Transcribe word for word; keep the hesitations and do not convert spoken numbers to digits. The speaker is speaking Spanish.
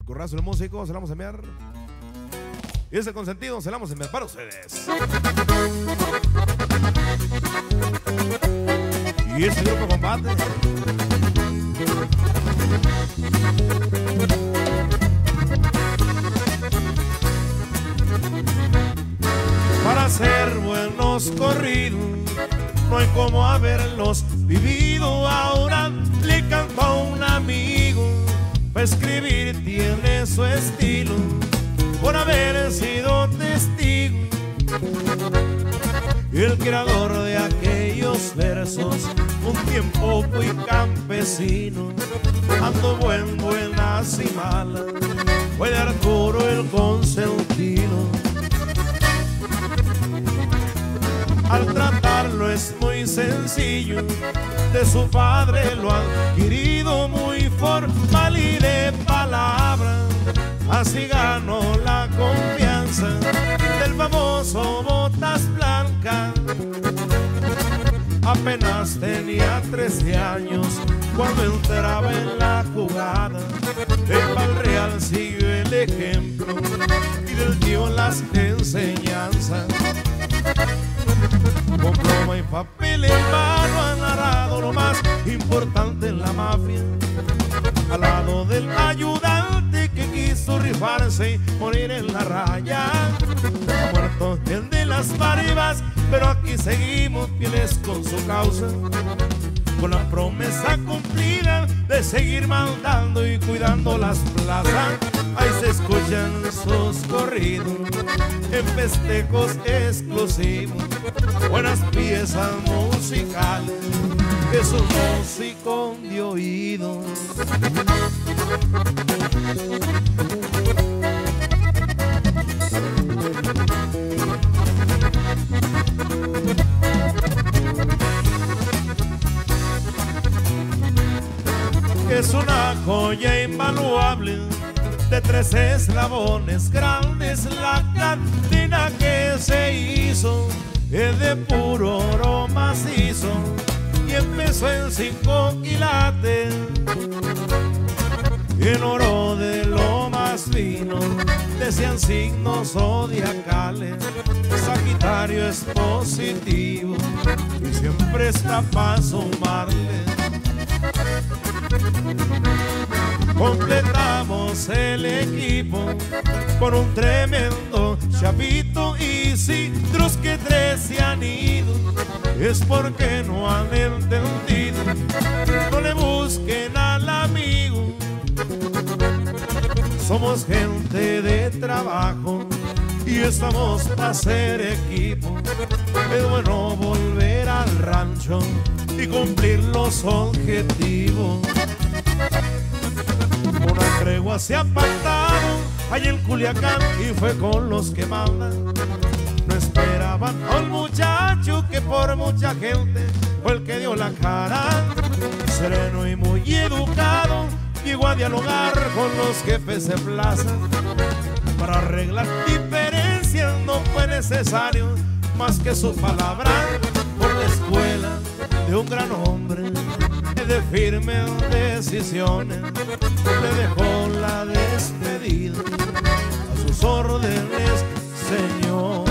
Corrazo el músico, se la vamos a enviar. Y ese consentido se la vamos a enviar para ustedes. Y ese grupo combate. Para hacer buenos corridos no hay como haberlos vivido. Ahora le canto a un amigo, para escribir tiene su estilo, por haber sido testigo. El creador de aquellos versos, un tiempo fui campesino, ando buen, buenas y malas, fue de Arturo el consentido. Al tratarlo es muy sencillo, de su padre lo han adquirido, muy formal y de palabra, así ganó la confianza del famoso Botas Blancas. Apenas tenía trece años cuando entraba en la jugada, el Pal Real siguió el ejemplo y del tío las enseñanzas. Con pluma y papel en mano ha narrado lo más importante en la mafia, al lado del ayudante que quiso rifarse y morir en la raya. Ha muerto el de las barbas, pero aquí seguimos fieles con su causa, con la promesa cumplida de seguir mandando y cuidando las plazas. Ahí se escuchan sus corridos en festejos exclusivos, buenas piezas musicales, es un músico de oído. Es una joya invaluable de tres eslabones grandes, la cadena que se hizo es de puro oro macizo y empezó en cinco quilates, en oro de lo más fino, decían signos zodiacales. Sagitario es positivo y siempre está para sumarle. Completamos el equipo con un tremendo chavito y citros que tres se han ido, es porque no han entendido. No le busquen al amigo, somos gente de trabajo y estamos para ser equipo. Es bueno volver al rancho y cumplir los objetivos. Una tregua se ha pactado allá en Culiacán y fue con los que mandan. No esperaban al muchacho que por mucha gente fue el que dio la cara. Sereno y muy educado llegó a dialogar con los jefes de plaza. Para arreglar diferencias no fue necesario más que su palabra. Por la escuela de un gran hombre de firmes decisiones le dejó la despedida a sus órdenes, señor.